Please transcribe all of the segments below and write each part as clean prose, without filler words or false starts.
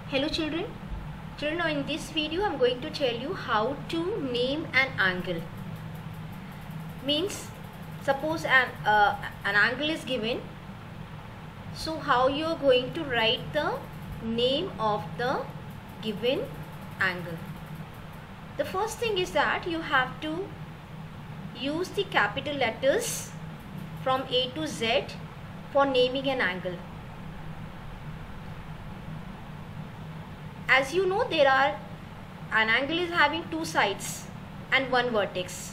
Hello children. Children, in this video I am going to tell you how to name an angle. Means suppose an angle is given. So how you are going to write the name of the given angle? The first thing is that you have to use the capital letters from A to Z for naming an angle. As you know, an angle is having two sides and one vertex.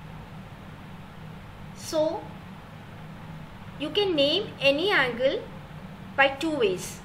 So you can name any angle by two ways.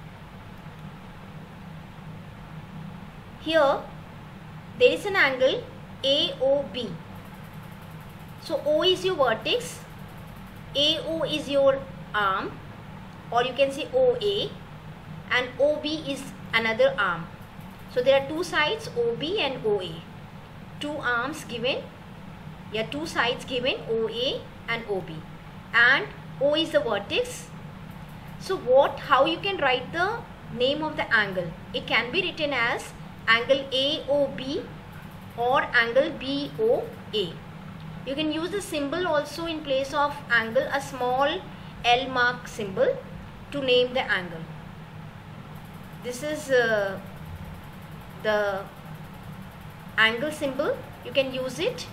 Here there is an angle AOB. So O is your vertex, AO is your arm, or you can say OA, and OB is another arm. So there are two sides, OB and OA. Two arms given, two sides given, OA and OB, and O is the vertex. So how you can write the name of the angle? It can be written as angle AOB or angle BOA. You can use the symbol also in place of angle, a small L mark symbol, to name the angle. This is the angle symbol. You can use it.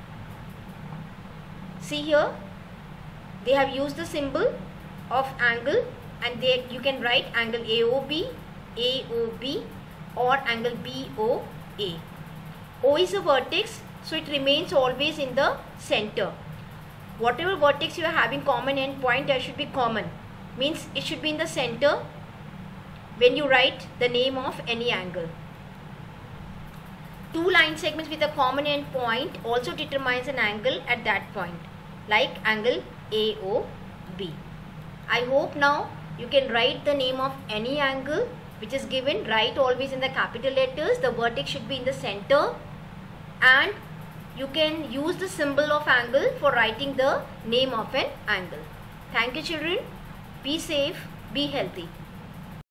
See here, they have used the symbol of angle, and you can write angle AOB, AOB, or angle BOA. O is a vertex, so it remains always in the center. Whatever vertex you are having common endpoint, that should be common. Means it should be in the center when you write the name of any angle. Two line segments with a common endpoint also determines an angle at that point, like angle AOB. I hope now you can write the name of any angle which is given. Write always in the capital letters. The vertex should be in the center, and you can use the symbol of angle for writing the name of an angle. Thank you children. Be safe, be healthy.